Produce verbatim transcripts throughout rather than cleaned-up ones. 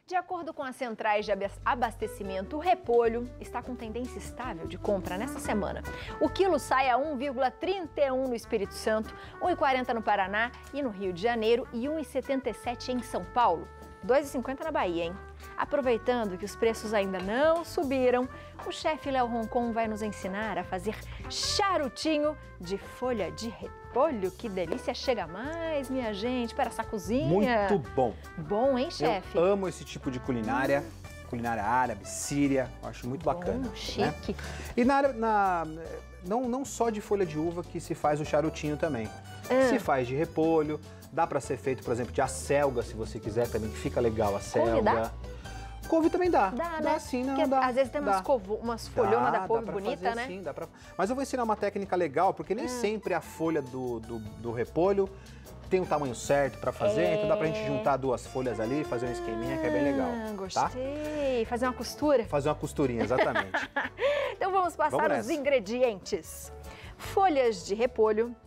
De acordo com as centrais de abastecimento, o repolho está com tendência estável de compra nessa semana. O quilo sai a um vírgula trinta e um no Espírito Santo, um vírgula quarenta no Paraná e no Rio de Janeiro e um vírgula setenta e sete em São Paulo. dois vírgula cinquenta na Bahia, hein? Aproveitando que os preços ainda não subiram, o chefe Léo Roncon vai nos ensinar a fazer charutinho de folha de repolho. Que delícia! Chega mais, minha gente, para essa cozinha. Muito bom. Bom, hein, chefe? Eu amo esse tipo de culinária, culinária árabe, síria, eu acho muito bacana. Bom, chique. Né? E na, na, não, não só de folha de uva que se faz o charutinho também. Ah. Se faz de repolho, dá para ser feito, por exemplo, de acelga, se você quiser também, que fica legal a acelga. Dá? Couve também dá. Dá, dá né? sim, não porque dá. Às vezes tem umas, dá. covo, umas folhonas da couve bonita, né? Sim, dá pra... Mas eu vou ensinar uma técnica legal, porque nem hum. sempre a folha do, do, do repolho tem o tamanho certo pra fazer, é... então dá pra gente juntar duas folhas ali, fazer um esqueminha que é bem legal. Ah, gostei. Tá? Fazer uma costura? Fazer uma costurinha, exatamente. Então vamos passar vamos os nessa. ingredientes. Folhas de repolho,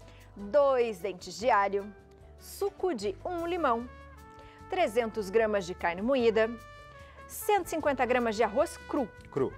dois dentes de alho, suco de um limão, trezentas gramas de carne moída, cento e cinquenta gramas de arroz cru, Cru.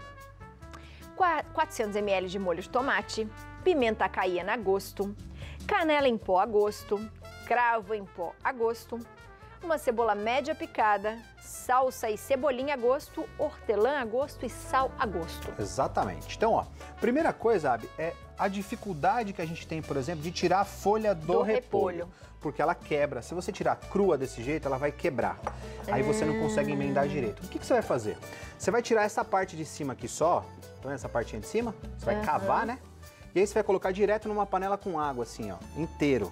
quatrocentos mililitros de molho de tomate, pimenta caiena a gosto, canela em pó a gosto, cravo em pó a gosto, uma cebola média picada, salsa e cebolinha a gosto, hortelã a gosto e sal a gosto. Exatamente. Então, ó, primeira coisa, Abi, é a dificuldade que a gente tem, por exemplo, de tirar a folha do, Do repolho, repolho. Porque ela quebra. Se você tirar crua desse jeito, ela vai quebrar. Aí você não consegue emendar direito. O que, que você vai fazer? Você vai tirar essa parte de cima aqui só, tá vendo essa partinha de cima? Você vai Uhum. cavar, né? E aí você vai colocar direto numa panela com água, assim, ó, inteiro.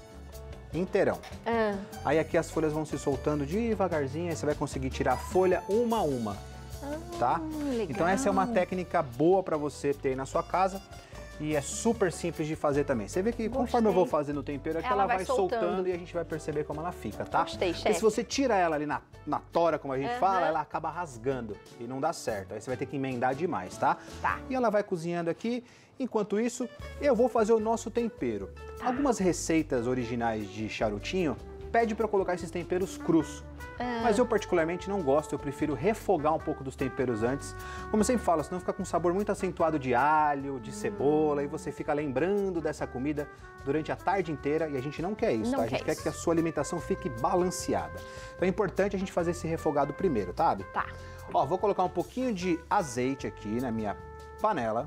Inteirão. Ah. Aí aqui as folhas vão se soltando devagarzinho, aí você vai conseguir tirar a folha uma a uma, tá? legal. Então essa é uma técnica boa para você ter aí na sua casa e é super simples de fazer também. Você vê que Gostei. conforme eu vou fazendo o tempero, é que ela, Ela vai vai soltando. soltando e a gente vai perceber como ela fica, tá? Gostei, Porque chefe. se você tira ela ali na, na tora, como a gente Uhum. fala, ela acaba rasgando e não dá certo. Aí você vai ter que emendar demais, tá? Tá. E ela vai cozinhando aqui. Enquanto isso, eu vou fazer o nosso tempero. Tá. Algumas receitas originais de charutinho pede para eu colocar esses temperos crus. Ah. Mas eu particularmente não gosto, eu prefiro refogar um pouco dos temperos antes. Como eu sempre falo, senão fica com um sabor muito acentuado de alho, de cebola, e você fica lembrando dessa comida durante a tarde inteira, e a gente não quer isso, Não tá? A quer gente quer isso. que a sua alimentação fique balanceada. Então é importante a gente fazer esse refogado primeiro, tá, Abi? Tá. Ó, vou colocar um pouquinho de azeite aqui na minha panela.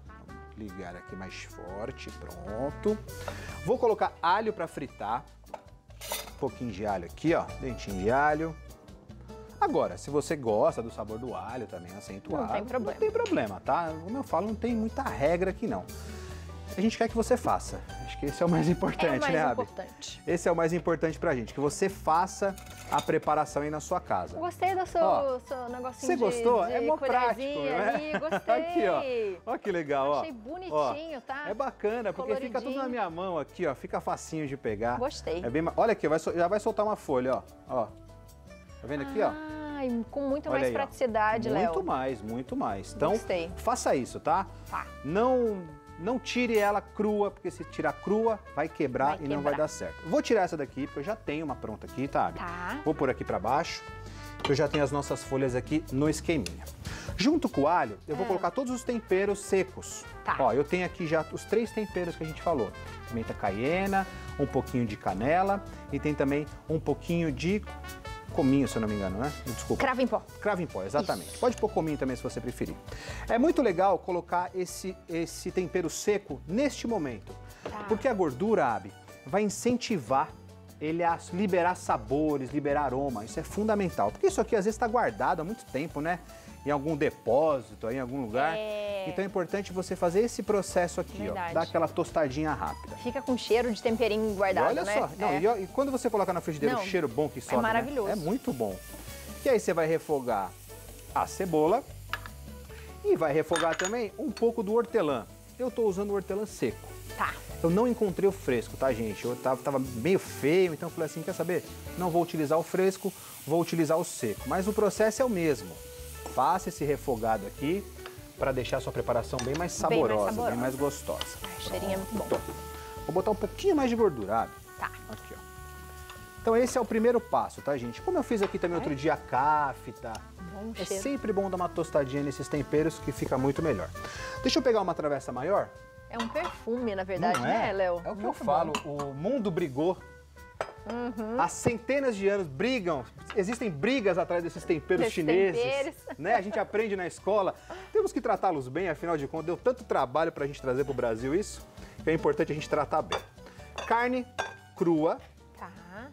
Ligar aqui mais forte, pronto. Vou colocar alho para fritar. Um pouquinho de alho aqui, ó, dentinho de alho. Agora, se você gosta do sabor do alho também acentuado, Não tem problema. não tem problema, tá? Como eu falo, não tem muita regra aqui não. A gente quer que você faça. Acho que esse é o mais importante, É o mais né, Abi? importante. Esse é o mais importante pra gente, que você faça a preparação aí na sua casa. Gostei do seu, Ó, seu negocinho Você de gostou? de É mó prático, colherzinha né? ali, gostei. Aqui, ó. Ó que legal, ó. Achei bonitinho, Ó, tá? É bacana, porque fica tudo Coloridinho. na minha mão aqui, ó. Fica facinho de pegar. Gostei. É bem, ma- olha aqui, vai sol- já vai soltar uma folha, ó. Ó. Tá vendo aqui, ó? Ai, com muito Olha mais aí, ó. praticidade, Léo. Muito mais, muito mais. Então, Gostei. faça isso, tá? Tá. Não, não tire ela crua, porque se tirar crua, vai quebrar Vai e não vai quebrar. dar certo. Vou tirar essa daqui, porque eu já tenho uma pronta aqui, tá? Abi? Tá. Vou pôr aqui pra baixo, que eu já tenho as nossas folhas aqui no esqueminha. Junto com o alho, eu vou É. colocar todos os temperos secos. Tá. Ó, eu tenho aqui já os três temperos que a gente falou. Pimenta caiena, um pouquinho de canela e tem também um pouquinho de cominho, se eu não me engano, né? Desculpa. Cravo em pó. Cravo em pó, exatamente. Isso. Pode pôr cominho também se você preferir. É muito legal colocar esse, esse tempero seco neste momento. Tá. Porque a gordura, Abi, vai incentivar ele a liberar sabores, liberar aroma. Isso é fundamental. Porque isso aqui às vezes está guardado há muito tempo, né? Em algum depósito, aí, em algum lugar. É. Então é importante você fazer esse processo aqui, ó. Verdade. Dar aquela tostadinha rápida. Fica com cheiro de temperinho E guardado, olha né? só, não, É. e, ó, e quando você coloca na frigideira Não, o cheiro bom que sobe, né? maravilhoso. É muito bom. E aí você vai refogar a cebola e vai refogar também um pouco do hortelã. Eu tô usando o hortelã seco. Tá. Eu não encontrei o fresco, tá, gente? Eu tava, tava meio feio, então eu falei assim, quer saber? Não vou utilizar o fresco, vou utilizar o seco. Mas o processo é o mesmo. Faça esse refogado aqui para deixar a sua preparação bem mais Bem mais saborosa, saborosa. bem mais gostosa. Ai, o cheirinho é muito bom. Pronto. Vou botar um pouquinho mais de gordura, Abi. Tá. Aqui, ó. Então esse é o primeiro passo, tá, gente? Como eu fiz aqui também outro dia a cafta, Bom é cheiro. sempre bom dar uma tostadinha nesses temperos que fica muito melhor. Deixa eu pegar uma travessa maior. É um perfume, na verdade, Não é? né, Léo? É o que Muito eu falo, bom. o mundo brigou. Uhum. Há centenas de anos brigam, existem brigas atrás desses temperos Desses chineses, temperos. né? A gente aprende na escola, temos que tratá-los bem, afinal de contas, deu tanto trabalho pra gente trazer pro Brasil isso, que é importante a gente tratar bem. Carne crua, Tá.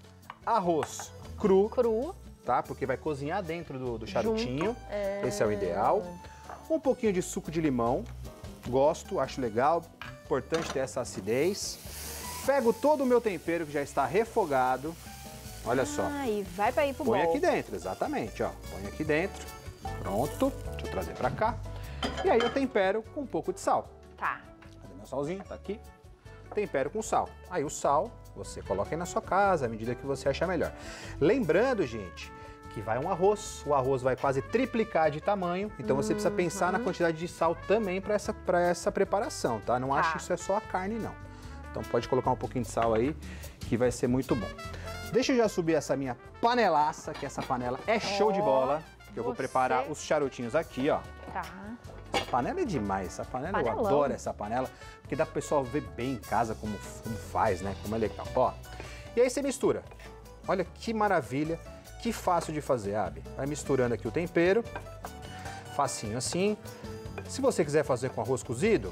arroz cru, Cru. tá? Porque vai cozinhar dentro do, do charutinho, Junto. É. esse é o ideal. Um pouquinho de suco de limão, gosto, acho legal, importante ter essa acidez. Pego todo o meu tempero que já está refogado, olha só. Ah, e vai pra ir pro Põe bol. aqui dentro, exatamente, ó. Põe aqui dentro, pronto. Deixa eu trazer pra cá. E aí eu tempero com um pouco de sal. Tá. Cadê meu salzinho? Tá aqui. Tempero com sal. Aí o sal, você coloca aí na sua casa, à medida que você achar melhor. Lembrando, gente, que vai um arroz. O arroz vai quase triplicar de tamanho, então você precisa pensar na quantidade de sal também para essa, para essa preparação, tá? Não acho Tá. que isso é só a carne, não. Então pode colocar um pouquinho de sal aí, que vai ser muito bom. Deixa eu já subir essa minha panelaça, que essa panela é show de Ó, bola. Que eu vou você- preparar os charutinhos aqui, ó. Tá. Essa panela é demais, essa panela Panelão. eu adoro essa panela, porque dá pro pessoal ver bem em casa como, como faz, né? Como é legal. Ó, e aí você mistura. Olha que maravilha, que fácil de fazer, Abi. Vai misturando aqui o tempero, facinho assim. Se você quiser fazer com arroz cozido,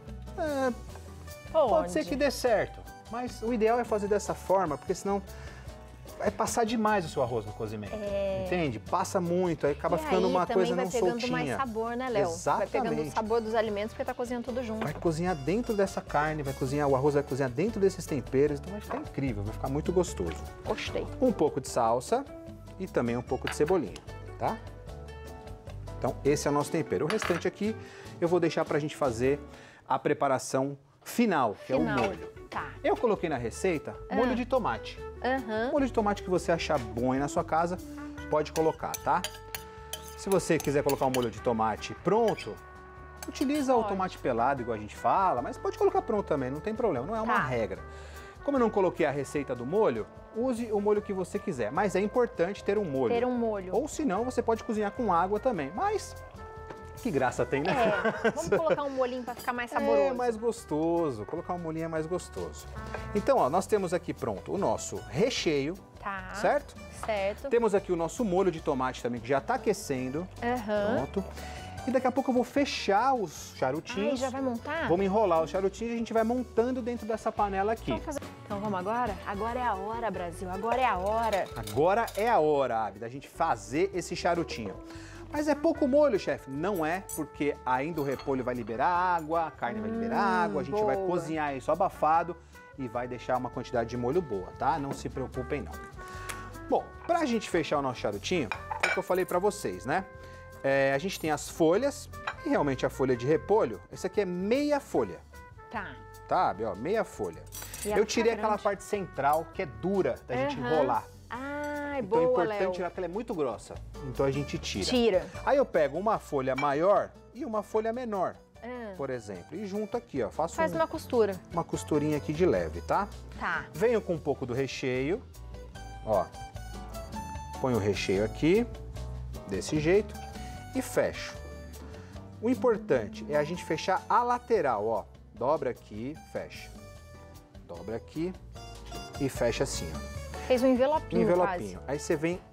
é, pode Onde? ser que dê certo, mas o ideal é fazer dessa forma, porque senão vai passar demais o seu arroz no cozimento. É. Entende? Passa muito, aí acaba E ficando aí uma também coisa vai não pegando soltinha. mais sabor, né, Léo? Vai pegando o Exatamente. sabor dos alimentos porque tá cozinhando tudo junto. Vai cozinhar dentro dessa carne, vai cozinhar, o arroz vai cozinhar dentro desses temperos, então vai ficar incrível, vai ficar muito gostoso. Gostei. Um pouco de salsa e também um pouco de cebolinha, tá? Então esse é o nosso tempero. O restante aqui eu vou deixar pra gente fazer a preparação final, que Final. é o molho. Tá. Eu coloquei na receita molho de tomate. Aham. Molho de tomate que você achar bom aí na sua casa, pode colocar, tá? Se você quiser colocar um molho de tomate pronto, utiliza o Pode. tomate pelado, igual a gente fala, mas pode colocar pronto também, não tem problema, não é uma Tá. regra. Como eu não coloquei a receita do molho, use o molho que você quiser, mas é importante ter um molho. Ter um molho. Ou se não, você pode cozinhar com água também, mas que graça tem, né? É, vamos colocar um molhinho pra ficar mais saboroso. É mais gostoso, colocar um molhinho é mais gostoso. Então, ó, nós temos aqui pronto o nosso recheio, Tá. certo? Certo. Temos aqui o nosso molho de tomate também, que já está aquecendo. Aham. Pronto. E daqui a pouco eu vou fechar os Ai, charutinhos. já vai montar? Vamos enrolar os charutinhos e a gente vai montando dentro dessa panela aqui. Vamos fazer- Então vamos agora? Agora é a hora, Brasil. Agora é a hora. Agora é a hora, Abi, da gente fazer esse charutinho. Mas é pouco molho, chefe? Não é, porque ainda o repolho vai liberar água, a carne vai liberar água, a gente vai boa. cozinhar isso abafado e vai deixar uma quantidade de molho boa, tá? Não se preocupem, não. Bom, pra gente fechar o nosso charutinho, é o que eu falei pra vocês, né? É, a gente tem as folhas, e realmente a folha de repolho, esse aqui é meia folha, Tá. tá, Abi? Ó, meia folha. E Eu a tirei grande? aquela parte central, que é dura, da gente Aham. enrolar. Ai, Então é boa, importante Léo. tirar, porque ela é muito grossa. Então a gente tira. Tira. Aí eu pego uma folha maior e uma folha menor, Ah, por exemplo, e junto aqui, ó, faço Faz um- uma costura. uma costurinha aqui de leve, tá? Tá. Venho com um pouco do recheio, ó, ponho o recheio aqui, desse jeito, e fecho. O importante é a gente fechar a lateral, ó, dobra aqui, fecha. Dobra aqui e fecha assim, ó. Fez um envelopinho, Envelopinho. Aí você vem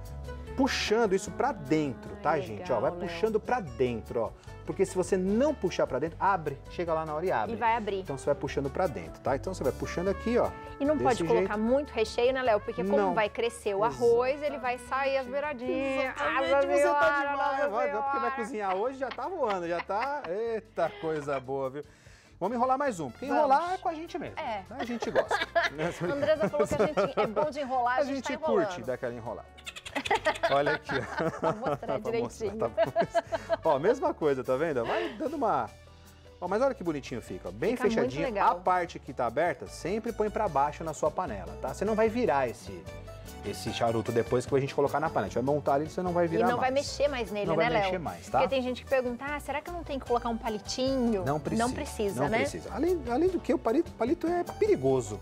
puxando isso pra dentro, Ai, tá, legal, gente? Ó, vai Léo. puxando pra dentro, ó. Porque se você não puxar pra dentro, abre, chega lá na hora e quase. abre. E vai abrir. Então você vai puxando pra dentro, tá? Então você vai puxando aqui, ó. E não pode desse colocar jeito. muito recheio, né, Léo? Porque como Não. vai crescer o arroz, ele vai sair as beiradinhas. Exatamente, Nossa você tá Senhora, demais. Nossa Vai, porque vai Senhora. cozinhar hoje, já tá voando, já tá... Eita, coisa boa, viu? Vamos enrolar mais um, porque Vamos. enrolar é com a gente mesmo. É. A gente gosta. A Andresa falou que a gente é bom de enrolar, a, A gente, gente tá enrolando. curte daquela enrolada. Olha aqui, ó. Pra mostrar Pra direitinho. mostrar, tá bom. Ó, mesma coisa, tá vendo? Vai dando uma... Ó, mas olha que bonitinho fica, ó. Bem Fica muito fechadinho. legal. A parte que tá aberta, sempre põe pra baixo na sua panela, tá? Você não vai virar esse, esse charuto depois que a gente colocar na panela. A gente vai montar ele e você não vai E virar não vai mais. mexer mais nele, Não né, vai Léo? mexer mais, tá? Porque tem gente que pergunta, ah, será que eu não tenho que colocar um palitinho? Não precisa. Não precisa, não né? precisa. Além, além do que, o palito, palito é perigoso. É.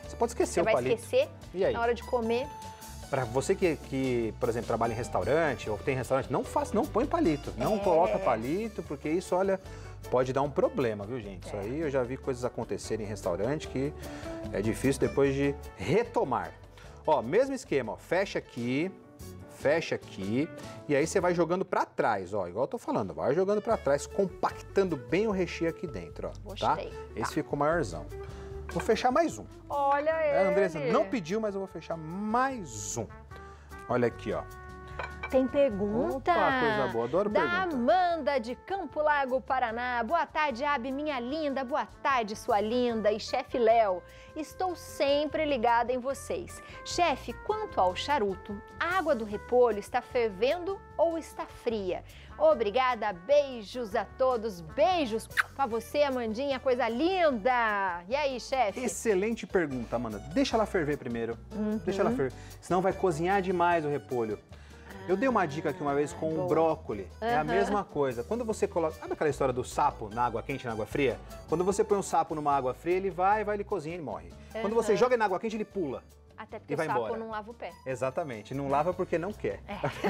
Você pode esquecer Você o vai palito. esquecer E aí? na hora de comer. Para você que, que, por exemplo, trabalha em restaurante ou tem restaurante, não faça, não põe palito. Não É. coloca palito, porque isso, olha, pode dar um problema, viu, gente? Isso aí eu já vi coisas acontecerem em restaurante que é difícil depois de retomar. Ó, mesmo esquema, ó, fecha aqui, fecha aqui, e aí você vai jogando para trás, ó, igual eu tô falando, vai jogando para trás, compactando bem o recheio aqui dentro, ó, Gostei. tá? Esse ficou maiorzão. Vou fechar mais um. Olha É, ele. a Andressa não pediu, mas eu vou fechar mais um. Olha aqui, ó. Tem pergunta. Opa, coisa boa, adoro da pergunta. Amanda de Campo Largo, Paraná. Boa tarde, Abi, minha linda. Boa tarde, sua linda. E chefe Léo, estou sempre ligada em vocês. Chefe, quanto ao charuto, a água do repolho está fervendo ou está fria? Obrigada, beijos a todos. Beijos pra você, Amandinha, coisa linda. E aí, chefe? Excelente pergunta, Amanda. Deixa ela ferver primeiro. Uhum. Deixa ela ferver. Senão vai cozinhar demais o repolho. Eu dei uma dica aqui uma vez com boa. o brócoli. É a Aham. mesma coisa. Quando você coloca... Sabe aquela história do sapo na água quente e na água fria? Quando você põe um sapo numa água fria, ele vai, vai, ele cozinha, ele morre. Quando você Aham. joga ele na água quente, ele pula. Até porque E o vai sapo embora. não lava o pé. Exatamente. Não lava porque não quer.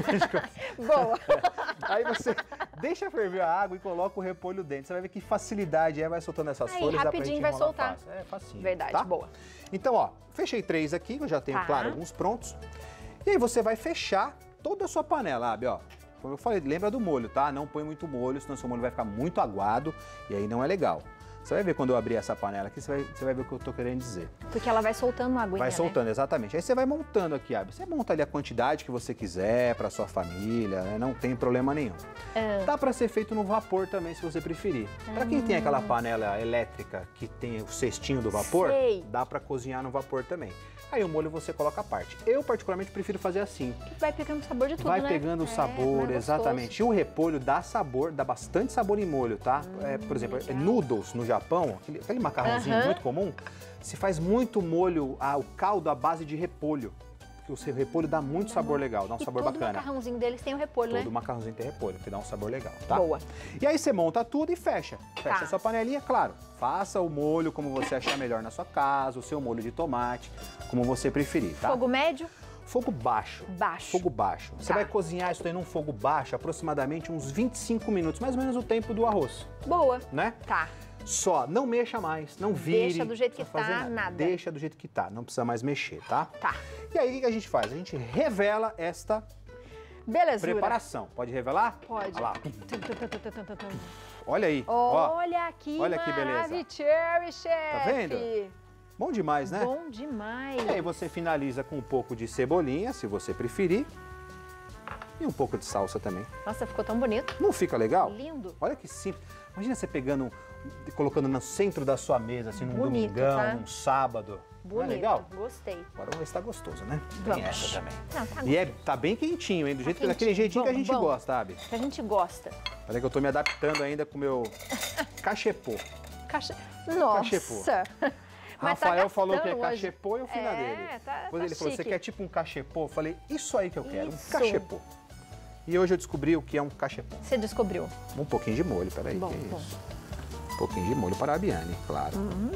Boa. Aí você deixa ferver a água e coloca o repolho dentro. Você vai ver que facilidade é, vai soltando essas Aí, folhas. dá pra rapidinho gente vai enrolar soltar. fácil. É facinho. Verdade, tá? boa. Então, ó, fechei três aqui, eu já tenho, Tá. claro, alguns prontos. E aí você vai fechar toda a sua panela, Abi, ó. Como eu falei, lembra do molho, tá? Não põe muito molho, senão seu molho vai ficar muito aguado e aí não é legal. Você vai ver quando eu abrir essa panela aqui, você vai, você vai ver o que eu tô querendo dizer. Porque ela vai soltando a aguinha, Vai né? soltando, exatamente. Aí você vai montando aqui, Abi. Você monta ali a quantidade que você quiser para sua família, né? Não tem problema nenhum. Ah. Dá para ser feito no vapor também, se você preferir. Para quem tem aquela panela elétrica que tem o cestinho do vapor, Sei. dá para cozinhar no vapor também. Aí o molho você coloca à parte. Eu particularmente prefiro fazer assim. Vai pegando o sabor de tudo, Vai né? pegando o É, sabor, mais exatamente. E o repolho dá sabor, dá bastante sabor em molho, tá? É, por exemplo, legal. noodles no Japão, aquele, aquele macarrãozinho Aham. muito comum, se faz muito molho, ah, o caldo à base de repolho. Porque o seu repolho dá muito sabor legal, dá um E sabor todo bacana. macarrãozinho deles tem o repolho, Todo né? macarrãozinho tem repolho, que dá um sabor legal, tá? Boa. E aí você monta tudo e fecha. Fecha Tá. a sua panelinha, claro. Faça o molho como você achar melhor na sua casa, o seu molho de tomate, como você preferir, tá? Fogo médio, Fogo baixo. baixo. Fogo baixo. Você Tá. vai cozinhar isso aí num fogo baixo aproximadamente uns vinte e cinco minutos, mais ou menos o tempo do arroz, Boa. né? Tá. Só, não mexa mais, não vire. Deixa do jeito não que precisa tá, fazer nada. Deixa do jeito que tá, não precisa mais mexer, tá? Tá. E aí o que a gente faz? A gente revela esta Belezura. preparação. Pode revelar? Pode. Olha lá. Tum, tum, tum, tum, tum, tum, tum. Olha aí, ó. Olha que olha que beleza. maravilha, chefe. Tá vendo? Bom demais, né? Bom demais. E aí você finaliza com um pouco de cebolinha, se você preferir. E um pouco de salsa também. Nossa, ficou tão bonito. Não fica legal? Lindo. Olha que simples. Imagina você pegando, colocando no centro da sua mesa, assim, num Bonito, domingão, tá? num sábado. Não é Bonito. legal? Gostei. Agora vamos ver se tá gostoso, né? Tem Vamos. essa também. Não, tá E é, tá bem quentinho, hein? Do jeito, quentinho. daquele jeitinho que a Bom, gente bom. gosta, sabe? Que a gente gosta. Olha que eu tô me adaptando ainda com o meu cachepô. Caixa... Nossa. Cachepô. Mas tá Rafael falou que é gastando hoje. cachepô e eu fui na É, dele. tá- Depois tá ele falou, você chique. quer tipo um cachepô? Eu falei, isso aí que eu quero, Isso. um cachepô. E hoje eu descobri o que é um cachepô. Você descobriu. Um pouquinho de molho, peraí. Bom, que bom. isso? Um pouquinho de molho para a Biane, claro.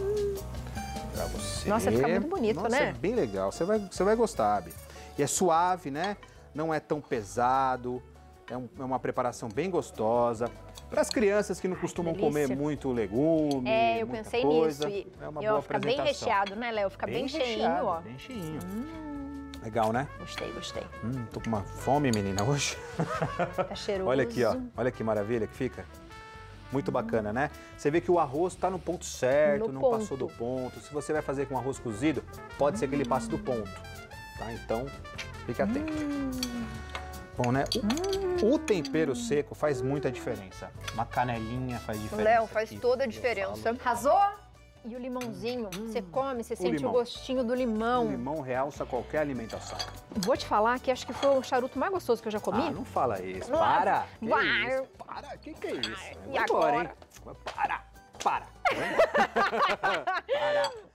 Pra você. Nossa, fica muito bonito, Nossa, né? é bem legal. Você vai, você vai gostar, Abi. E é suave, né? Não é tão pesado. É, um- é uma preparação bem gostosa. Para as crianças que não costumam delícia. comer muito legume, É, eu muita pensei coisa, nisso. E é uma e, boa ó, fica bem apresentação. recheado, né, Léo? Fica bem, cheinho, recheado, ó. Bem cheinho. Legal, né? Gostei, gostei. Hum, tô com uma fome, menina, hoje. Tá cheiroso. Olha aqui, ó. Olha que maravilha que fica. Muito bacana, né? Você vê que o arroz tá no ponto certo, No não ponto. passou do ponto. Se você vai fazer com arroz cozido, pode ser que ele passe do ponto, tá? Então, fique atento. Bom, né? O, o tempero seco faz muita diferença. Uma canelinha faz diferença. Léo, faz aqui, toda a eu diferença. falo. Arrasou? E o limãozinho, você come, você sente limão. o gostinho do limão. O limão realça qualquer alimentação. Vou te falar que acho que foi o charuto mais gostoso que eu já comi. Ah, não fala isso. Nossa, Para! Que vai. isso? Para! Que que é isso? E Vai embora, agora? hein? Para! Para! Para!